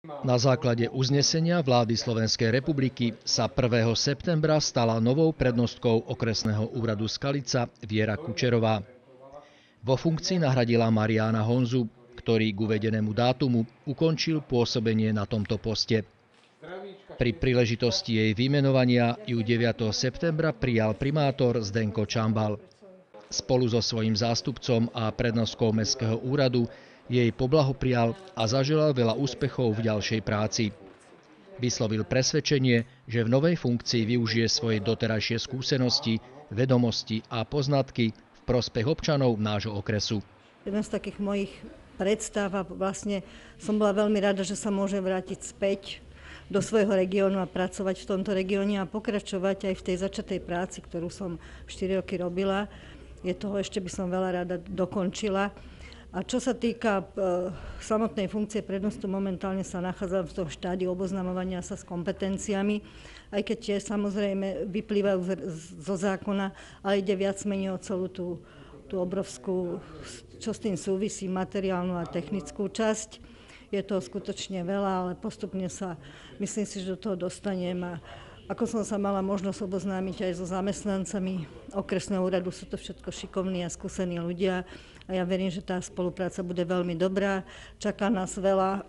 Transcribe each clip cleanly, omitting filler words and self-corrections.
Na základe uznesenia vlády Slovenskej republiky sa 1. septembra stala novou prednostkou okresného úradu Skalica Viera Kučerová. Vo funkcii nahradila Mariána Honzu, ktorý k uvedenému dátumu ukončil pôsobenie na tomto poste. Pri príležitosti jej vymenovania ju 9. septembra prijal primátor Zdenko Čambal. Spolu so svojím zástupcom a prednostkou mestského úradu jej poblahoprial a zaželal veľa úspechov v ďalšej práci. Vyslovil presvedčenie, že v novej funkcii využije svoje doterajšie skúsenosti, vedomosti a poznatky v prospech občanov nášho okresu. Jedna z takých mojich predstav a vlastne som bola veľmi rada, že sa môžem vrátiť späť do svojho regiónu a pracovať v tomto regióne a pokračovať aj v tej začatej práci, ktorú som 4 roky robila. Je toho ešte by som veľa rada dokončila. A čo sa týka samotnej funkcie prednostu, momentálne sa nachádzam v tom štádiu oboznamovania sa s kompetenciami, aj keď tie samozrejme vyplývajú zo zákona, ale ide viac menej o celú tú obrovskú, čo s tým súvisí, materiálnu a technickú časť. Je to skutočne veľa, ale postupne sa, myslím si, že do toho dostanem. A ako som sa mala možnosť oboznámiť aj so zamestnancami okresného úradu, sú to všetko šikovní a skúsení ľudia a ja verím, že tá spolupráca bude veľmi dobrá. Čaká nás veľa,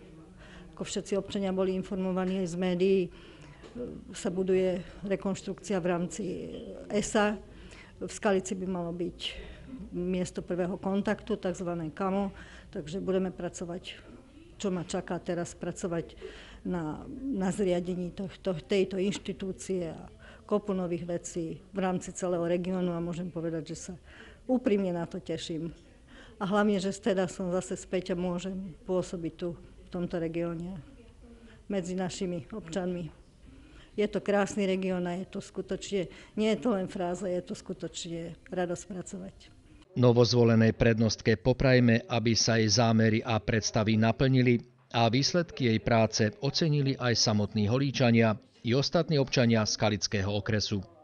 ako všetci občania boli informovaní aj z médií, sa buduje rekonštrukcia v rámci ESA. V Skalici by malo byť miesto prvého kontaktu, tzv. KAMO, takže budeme pracovať, čo ma čaká teraz, pracovať na zriadení tejto inštitúcie a kopu nových vecí v rámci celého regiónu a môžem povedať, že sa úprimne na to teším. A hlavne, že teda som zase späť a môžem pôsobiť tu v tomto regióne medzi našimi občanmi. Je to krásny región a je to skutočne, nie je to len fráza, je to skutočne radosť pracovať. Novozvolenej prednostke poprajme, aby sa jej zámery a predstavy naplnili a výsledky jej práce ocenili aj samotní Holíčania i ostatní občania Skalického okresu.